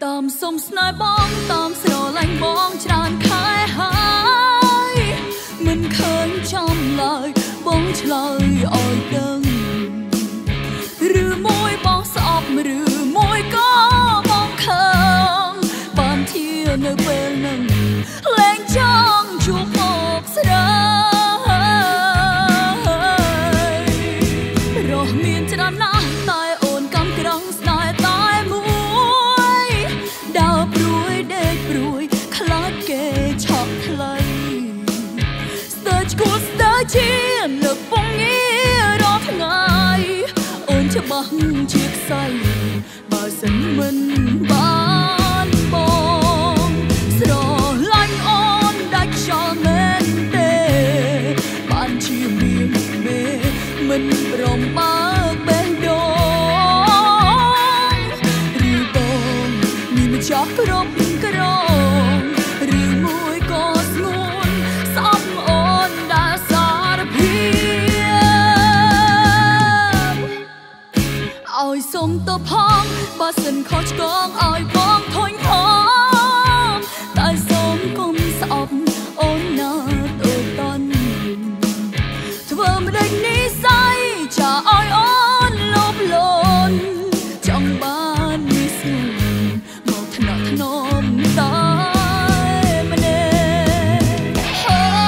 តាមសុំស្នេហ៍បងតាមស្រឡាញ់បងច្រើនខែហើយមិនឃើញចំឡើយបងឆ្លើយឲ្យដឹងឬមួយបងស្អប់ឬមួយក៏បងខឹងបានធានៅពេលនឹងលែងចង់ជួបមកស្រីរស់មានច្រើនណាស់តែអូនកំក្រងស្នេហ៍តែមួយដើរព្រួយដេកព្រួយខ្លាចគេឆក់ថ្លៃស្ទើរឈួតស្ទើរជាលើកពងងាររាល់ថ្ងៃអូនច្បាស់ជាខ្សែបើសិនមិនបានបងស្រឡាញ់អូនដាច់ខ្យល់មែនទេបានជាមានមេមិនព្រមបើកបេះដូងឬបងមានម្ចាស់គ្រប់គ្រងឬមួយក៏ស្ងួនស្អប់អូនដែលសារភាពឲ្យសុំទៅផងបើសិនខុសឆ្គងឲ្យបងធុញថងតែសូមកុំស្អប់អូនណាអូនតន់ធ្វើមិនដេញនិស័យចាឲ្យអូនលោភលន់ចង់បាននិស័យមកថ្នាក់ថ្នមតែម្នាក់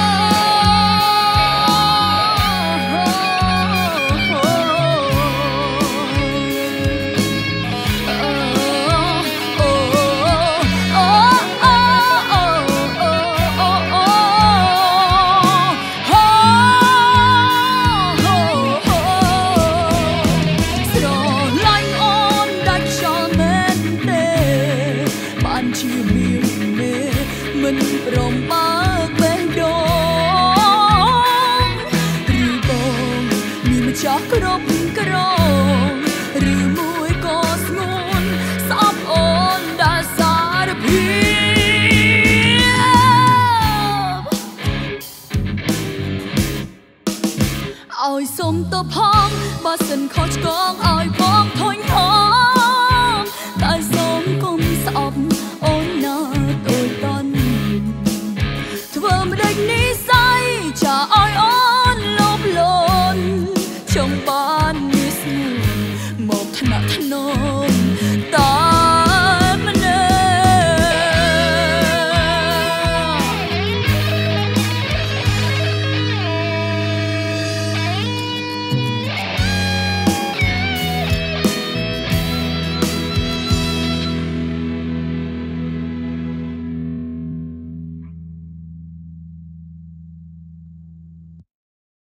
ជាមានមេមិនព្រមបើកបេះដូងឬបងមានម្ចាស់គ្រប់គ្រងឬមួយក៏ស្ងួនស្អប់អូនដែលសារភាពឲ្យសុំទៅផងបើសិនខុសឆ្គង